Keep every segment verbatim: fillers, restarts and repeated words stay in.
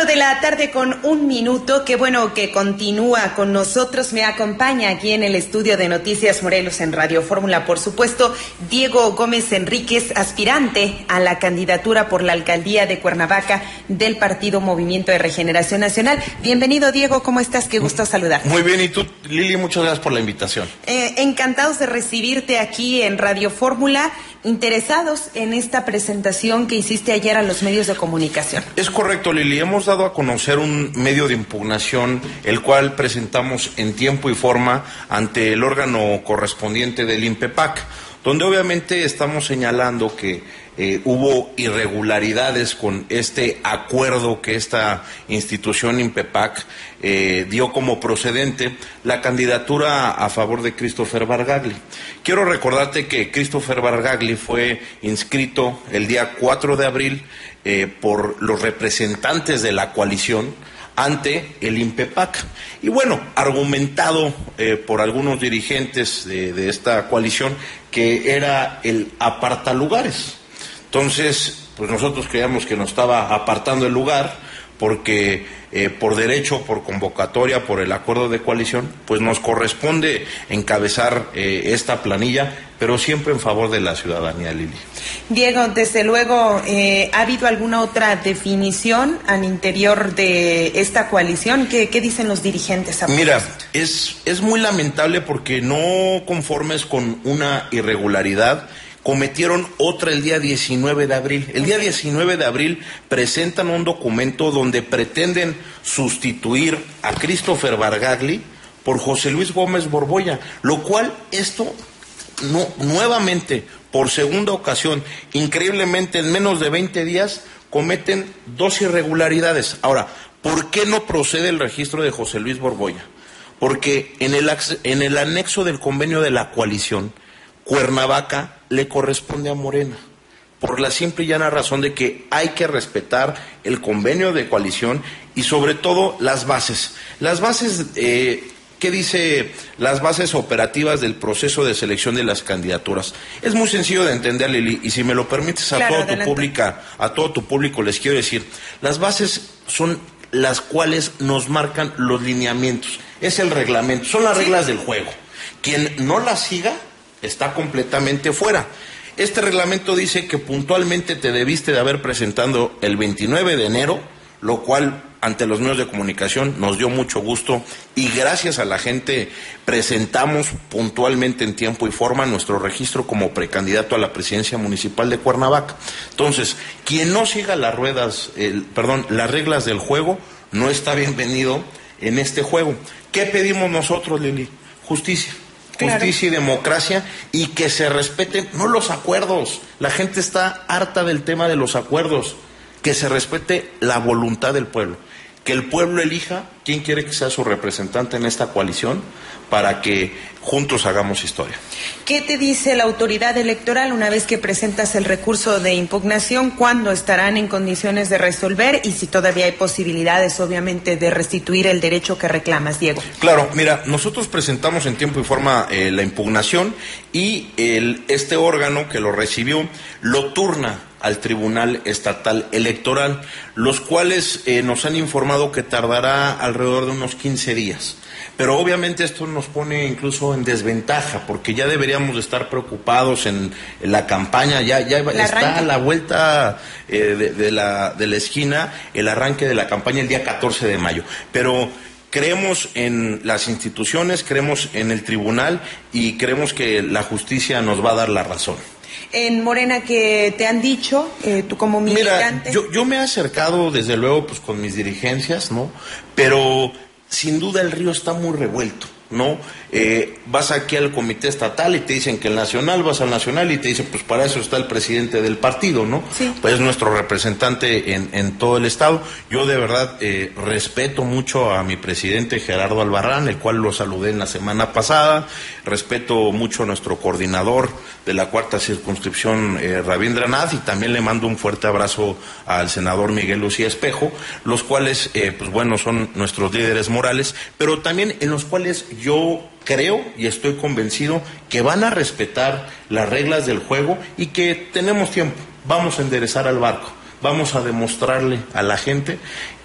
de la tarde con un minuto. Qué bueno que continúa con nosotros. Me acompaña aquí en el estudio de Noticias Morelos en Radio Fórmula, por supuesto, Diego Gómez Enríquez, aspirante a la candidatura por la alcaldía de Cuernavaca del Partido Movimiento de Regeneración Nacional. Bienvenido, Diego. ¿Cómo estás? Qué gusto saludarte. Muy bien. ¿Y tú, Lili? Muchas gracias por la invitación. Eh, encantados de recibirte aquí en Radio Fórmula. Interesados en esta presentación que hiciste ayer a los medios de comunicación. Es correcto, Lili. Hemos dado a conocer un medio de impugnación, el cual presentamos en tiempo y forma ante el órgano correspondiente del INPEPAC, donde obviamente estamos señalando que eh, hubo irregularidades con este acuerdo que esta institución INPEPAC eh, dio como procedente la candidatura a favor de Christopher Bargagli. Quiero recordarte que Christopher Bargagli fue inscrito el día cuatro de abril eh, por los representantes de la coalición ante el INPEPAC. Y bueno, argumentado eh, por algunos dirigentes de, de esta coalición que era el apartalugares. Entonces, pues nosotros creíamos que nos estaba apartando el lugar porque eh, por derecho, por convocatoria, por el acuerdo de coalición, pues nos corresponde encabezar eh, esta planilla, pero siempre en favor de la ciudadanía, Lili. Diego, desde luego, eh, ¿ha habido alguna otra definición al interior de esta coalición? ¿Qué, qué dicen los dirigentes? Mira, es, es muy lamentable porque no conformes con una irregularidad, cometieron otra el día diecinueve de abril. El día diecinueve de abril presentan un documento donde pretenden sustituir a Christopher Bargagli por José Luis Gómez Borbolla, lo cual esto no, nuevamente, por segunda ocasión, increíblemente en menos de veinte días, cometen dos irregularidades. Ahora, ¿por qué no procede el registro de José Luis Borbolla? Porque en el, en el anexo del convenio de la coalición, Cuernavaca le corresponde a Morena, por la simple y llana razón de que hay que respetar el convenio de coalición y sobre todo las bases. Las bases, eh, ¿qué dice las bases operativas del proceso de selección de las candidaturas? Es muy sencillo de entender, Lili, y si me lo permites a, claro, todo tu pública, a todo tu público les quiero decir, las bases son las cuales nos marcan los lineamientos, es el reglamento, son las reglas del juego. Quien no las siga está completamente fuera. Este reglamento dice que puntualmente te debiste de haber presentado el veintinueve de enero, lo cual ante los medios de comunicación nos dio mucho gusto y gracias a la gente presentamos puntualmente en tiempo y forma nuestro registro como precandidato a la presidencia municipal de Cuernavaca. Entonces, quien no siga las ruedas, el, perdón, las reglas del juego, no está bienvenido en este juego. ¿Qué pedimos nosotros, Lili? Justicia. Justicia y democracia, y que se respeten, no los acuerdos, la gente está harta del tema de los acuerdos, que se respete la voluntad del pueblo, que el pueblo elija quién quiere que sea su representante en esta coalición para que juntos hagamos historia. ¿Qué te dice la autoridad electoral una vez que presentas el recurso de impugnación? ¿Cuándo estarán en condiciones de resolver y si todavía hay posibilidades, obviamente, de restituir el derecho que reclamas, Diego? Claro, mira, nosotros presentamos en tiempo y forma eh, la impugnación y el, este órgano que lo recibió lo turna al Tribunal Estatal Electoral, los cuales eh, nos han informado que tardará alrededor de unos quince días. Pero obviamente esto nos pone incluso en desventaja, porque ya deberíamos de estar preocupados en, en la campaña, ya, ya está a la vuelta eh, de, de, la, de la esquina el arranque de la campaña el día catorce de mayo. Pero creemos en las instituciones, creemos en el tribunal y creemos que la justicia nos va a dar la razón. En Morena, ¿qué te han dicho, eh, tú como militante? Mira, yo, yo me he acercado desde luego pues con mis dirigencias, ¿no? Pero sin duda el río está muy revuelto, ¿no? Eh, vas aquí al comité estatal y te dicen que el nacional, vas al nacional y te dicen, pues para eso está el presidente del partido, ¿no? Sí. Pues es nuestro representante en, en todo el estado. Yo de verdad eh, respeto mucho a mi presidente Gerardo Albarrán, el cual lo saludé en la semana pasada. Respeto mucho a nuestro coordinador de la cuarta circunscripción, eh, Rabindranath, y también le mando un fuerte abrazo al senador Miguel Lucía Espejo, los cuales, eh, pues bueno, son nuestros líderes morales, pero también en los cuales yo creo y estoy convencido que van a respetar las reglas del juego y que tenemos tiempo, vamos a enderezar al barco, vamos a demostrarle a la gente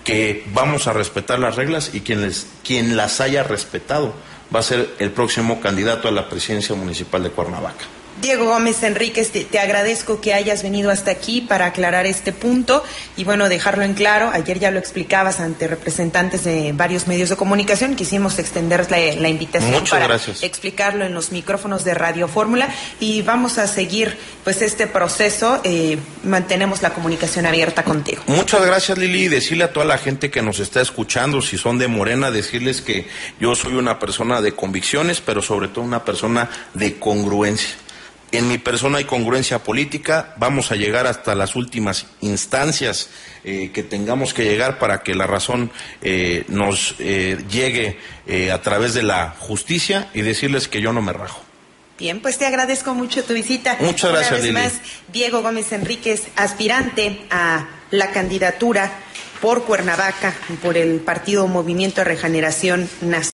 que vamos a respetar las reglas y quien, les, quien las haya respetado va a ser el próximo candidato a la presidencia municipal de Cuernavaca. Diego Gómez Enríquez, te, te agradezco que hayas venido hasta aquí para aclarar este punto y bueno, dejarlo en claro. Ayer ya lo explicabas ante representantes de varios medios de comunicación, quisimos extender la, la invitación Muchas para gracias. explicarlo en los micrófonos de Radio Fórmula y vamos a seguir pues este proceso, eh, mantenemos la comunicación abierta contigo. Muchas gracias, Lili, y decirle a toda la gente que nos está escuchando, si son de Morena, decirles que yo soy una persona de convicciones, pero sobre todo una persona de congruencia. En mi persona hay congruencia política, vamos a llegar hasta las últimas instancias eh, que tengamos que llegar para que la razón eh, nos eh, llegue eh, a través de la justicia y decirles que yo no me rajo. Bien, pues te agradezco mucho tu visita. Muchas gracias, Una vez Lili. más, Diego Gómez Enríquez, aspirante a la candidatura por Cuernavaca, por el Partido Movimiento de Regeneración Nacional.